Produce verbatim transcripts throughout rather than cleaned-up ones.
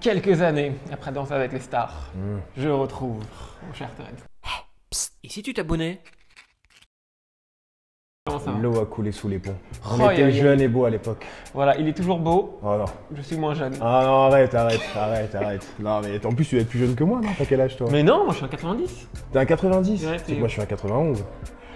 Quelques années après Danser avec les stars, Mmh. je retrouve mon cher Terence. Psst, et si tu t'abonnais? Comment ça va? L'eau a coulé sous les ponts. On Oh, était y a- y a- jeunes et beaux à l'époque. Voilà, il est toujours beau, Oh non. je suis moins jeune. Ah non, arrête, arrête, arrête, arrête. Non, mais en plus, tu es plus jeune que moi, non? T'as quel âge, toi? Mais non, moi je suis en quatre-vingt-dix. T'es un quatre-vingt-dix? Ouais, C'est t'es- que moi, je suis un quatre-vingt-onze.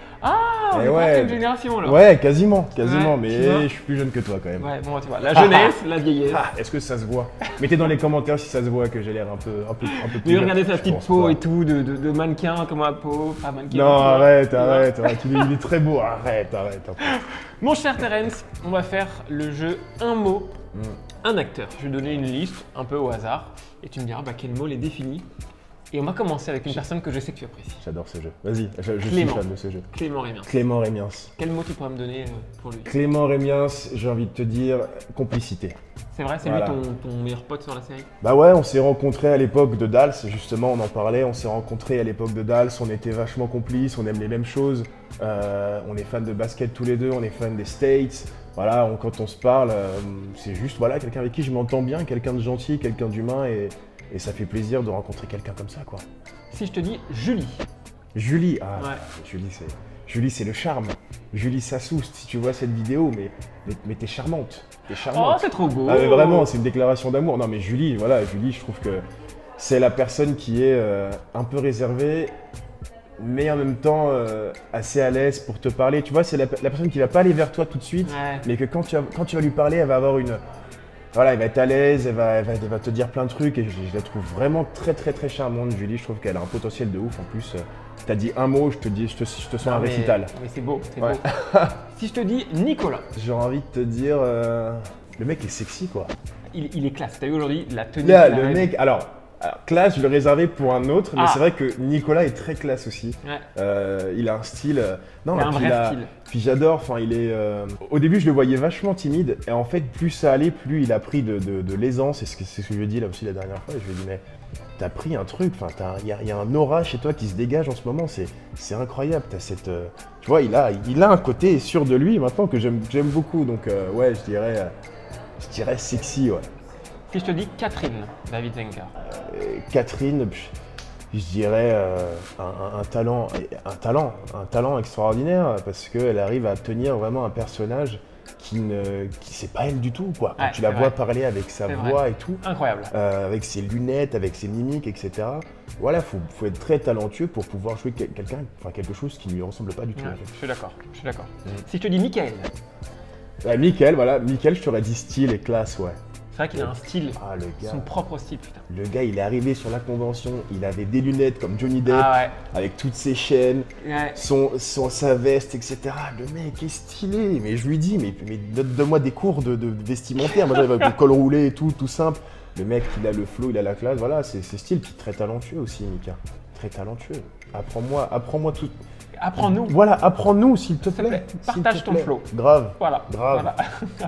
Ah, on Eh est pas ouais. la même génération là. Ouais, quasiment, quasiment, Ouais, mais tu vois. je suis plus jeune que toi, quand même. Ouais, bon, tu vois, la jeunesse, la vieillesse. Ah, est-ce que ça se voit? Mettez dans les commentaires si ça se voit que j'ai l'air un peu, un peu, un peu plus Mais jeune. regardez sa Je petite pense peau pas. et tout, de, de, de mannequin comme ma peau, pas mannequin. Non, tu vois. arrête, Tu vois. arrête, arrête. Il est, il est très beau. Arrête, arrête. Mon cher Terence, on va faire le jeu un mot, Mm. un acteur. Je vais donner une liste un peu au hasard et tu me diras bah, quel mot les définit. Et on va commencer avec une personne que je sais que tu apprécies. J'adore ce jeu. Vas-y, je, je suis Clément. fan de ce jeu. Clément Rémien. Clément Rémiens. Quel mot tu pourrais me donner euh, pour lui? Clément Rémiens, j'ai envie de te dire complicité. C'est vrai, c'est Voilà. lui ton, ton meilleur pote sur la série? Bah ouais, on s'est rencontrés à l'époque de Dals, justement, on en parlait, on s'est rencontrés à l'époque de Dals, on était vachement complices, on aime les mêmes choses, euh, on est fans de basket tous les deux, on est fans des States, voilà, on- quand on se parle, euh, c'est juste, voilà, quelqu'un avec qui je m'entends bien, quelqu'un de gentil, quelqu'un d'humain, et, et ça fait plaisir de rencontrer quelqu'un comme ça, quoi. Si je te dis Julie. Julie, ah, Ouais. Julie, c'est... Julie, c'est le charme. Julie Sassou, si tu vois cette vidéo, mais, mais, mais t'es charmante. T'es Oh, charmante. c'est trop beau! Ah mais vraiment, c'est une déclaration d'amour. Non mais Julie, voilà, Julie, je trouve que c'est la personne qui est euh, un peu réservée, mais en même temps euh, assez à l'aise pour te parler. Tu vois, c'est la, la personne qui va pas aller vers toi tout de suite, Ouais. mais que quand tu, vas, quand tu vas lui parler, elle va avoir une... Voilà, elle va être à l'aise, elle va, elle, va, elle va te dire plein de trucs, et je, je la trouve vraiment très très très charmante, Julie. Je trouve qu'elle a un potentiel de ouf. En plus, euh, t'as dit un mot, je te, dis, je te, je te sens Non, un mais- récital. Mais c'est beau, c'est Ouais. beau. Si je te dis Nicolas, J'ai envie de te dire... euh, le mec est sexy, quoi. il, il est classe. T'as vu aujourd'hui la tenue Là, qu'il a le avec. mec, alors, alors, classe, je le réservais pour un autre, mais Ah. c'est vrai que Nicolas est très classe aussi. Ouais. Euh, il a un style. euh, non, Il a un puis vrai a- style. Puis j'adore. Enfin, il est. euh, Au début, je le voyais vachement timide, et en fait, plus ça allait, plus il a pris de, de, de l'aisance. C'est ce que c'est ce que je lui ai dit là aussi la dernière fois. Et je lui ai dit, mais t'as pris un truc. Enfin, t'as- il y, a- il y a un aura chez toi qui se dégage en ce moment. C'est c'est incroyable. T'as cette. euh, Tu vois, il a, il a un côté sûr de lui maintenant que j'aime j'aime beaucoup. Donc, euh, ouais, je dirais, euh, je dirais sexy, ouais. Si je te dis Catherine, David Zenker. Euh, Catherine, pff, je dirais euh, un, un- un talent, un talent, un talent extraordinaire parce qu'elle arrive à tenir vraiment un personnage qui ne, qui c'est pas elle du tout quoi. Quand Ouais, tu la c'est vois vrai. parler avec sa C'est voix vrai. et tout, Incroyable. euh, avec ses lunettes, avec ses mimiques, et cetera. Voilà, faut, faut être très talentueux pour pouvoir jouer quel- quelqu'un, enfin quelque chose qui ne lui ressemble pas du tout. Ouais, en fait. je suis d'accord, je suis d'accord. Mm. Si je te dis Michael, Ouais, Mickaël, voilà, Mickaël, je t'aurais dit style et classe, ouais. c'est vrai qu'il a un style, Ah le gars. son propre style, putain. Le gars, il est arrivé sur la convention, il avait des lunettes comme Johnny Depp, Ah ouais. avec toutes ses chaînes, Ouais. son, son, sa veste, et cetera. Le mec est stylé. Mais je lui dis, mais, mais donne- donne-moi des cours de, de vestimentaire. Moi, j'arrive avec le col roulé et tout, tout simple. Le mec, il a le flow, il a la classe. Voilà, c'est c'est style. Puis très talentueux aussi, Mika. Très talentueux. Apprends-moi, apprends-moi tout. Apprends-nous. Voilà, apprends-nous, s'il te S'il te plaît. plaît, S'il partage te ton plaît. flow. Grave. Voilà. Grave. Voilà.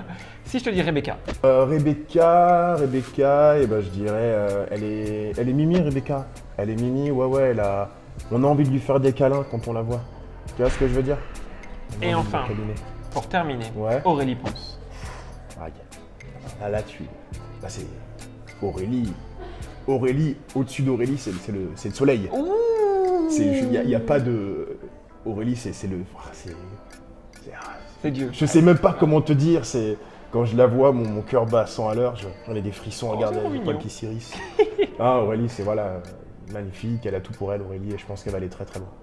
Si je te dis Rebecca, Euh, Rebecca, Rebecca, et ben je dirais, euh, elle est, elle est mimi, Rebecca. Elle est mimi, ouais, ouais, elle a, on a envie de lui faire des câlins quand on la voit. Tu vois ce que je veux dire? On a Et envie de enfin. la câliner. pour terminer, Ouais. Aurélie Ponce. Aïe. Ah, là, tu, là c'est Aurélie. Aurélie, au-dessus d'Aurélie, c'est c'est le, c'est le soleil. Il n'y a, y a pas de, Aurélie, c'est c'est le, c'est, c'est- ah, C'est Dieu. je sais même pas comment te dire. C'est quand je la vois, mon, mon cœur bat à cent à l'heure. je- J'en ai des frissons. Oh, Regarde c'est trop les poils mignon. qui s'irissent. Ah, Aurélie, c'est voilà, euh, magnifique. Elle a tout pour elle, Aurélie, et je pense qu'elle va aller très très loin.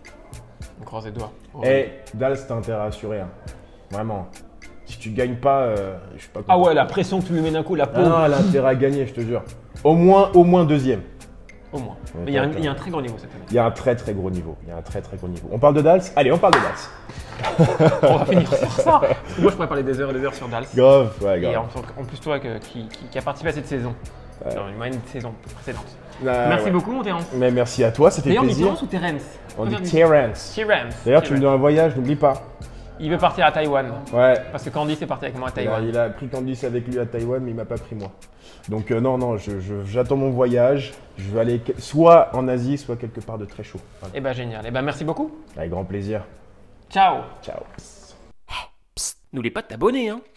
On croise les doigts. Eh, Dals, t'as intérêt à assurer. Hein. Vraiment. Si tu gagnes pas, euh, je suis pas content. Ah ouais, la pression que tu lui mets d'un coup, la peau. Ah non, elle a intérêt à gagner, je te jure. Au moins, au moins deuxième. Au moins. Ouais, Mais il y, a un- t'as- il y a un très grand niveau cette année. Il y a un très très gros niveau. Il y a un très très gros niveau. On parle de Dals? Allez, on parle de Dals. On va finir sur ça. Parce que moi, je pourrais parler des heures et des heures sur Dals. Grave, ouais, Et en, grave. en plus, toi que- qui, qui- qui a participé à cette saison, Ouais. dans une moyenne de saison précédente. Ah, Merci ouais. beaucoup, mon Terence. Mais merci à toi, ça fait D'ailleurs, on dit plaisir. Terence ou Terence? On dit Terence. Terence. Terence. D'ailleurs, tu me Terence. donnes un voyage, n'oublie pas. Il veut partir à Taïwan. Ouais. Parce que Candice est parti avec moi à Il a, Taïwan. il a pris Candice avec lui à Taïwan, mais il m'a pas pris moi. Donc euh, non, non, je- je- j'attends mon voyage. Je vais aller que- soit en Asie, soit quelque part de très chaud. Voilà. Eh ben génial. Eh ben merci beaucoup. Avec grand plaisir. Ciao. Ciao. N'oublie pas de t'abonner, hein.